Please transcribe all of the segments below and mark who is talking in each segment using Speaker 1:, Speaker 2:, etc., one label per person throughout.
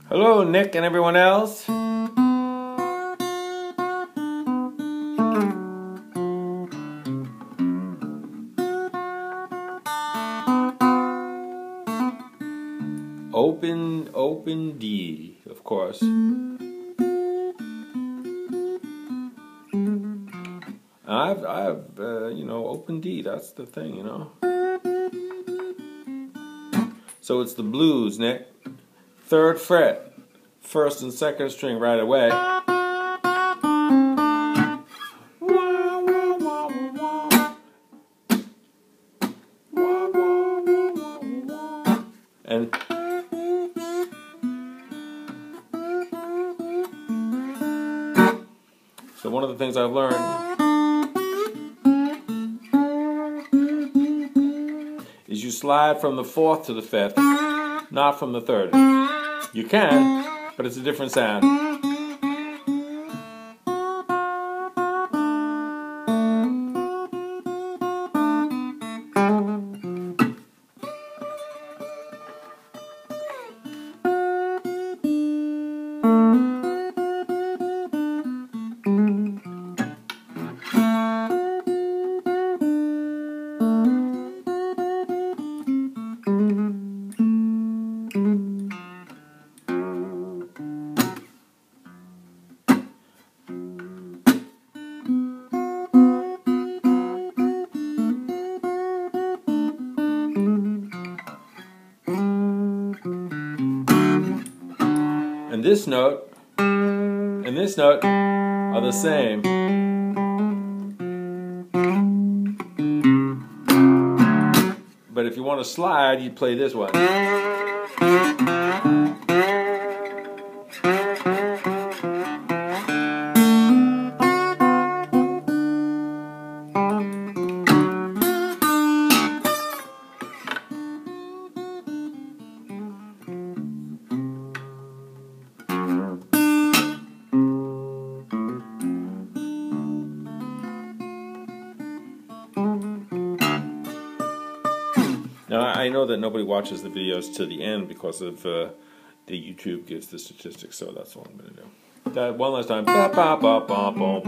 Speaker 1: Hello, Nick and everyone else. Open D, of course. I've open D. That's the thing, So it's the blues, Nick. 3rd fret, 1st and 2nd string right away. And so one of the things I've learned is you slide from the 4th to the 5th, not from the 3rd. You can, but it's a different sound. And this note and this note are the same. But if you want to slide, you play this one. Now, I know that nobody watches the videos to the end because of the YouTube gives the statistics, so that's all I'm going to do. That one last time. Wah, wah, wah, wah, wah,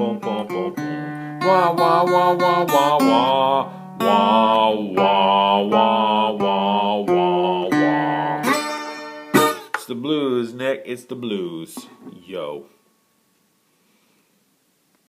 Speaker 1: wah, wah, wah. Wah, wah, wah, wah, wah, wah. It's the blues, Nick. It's the blues. Yo.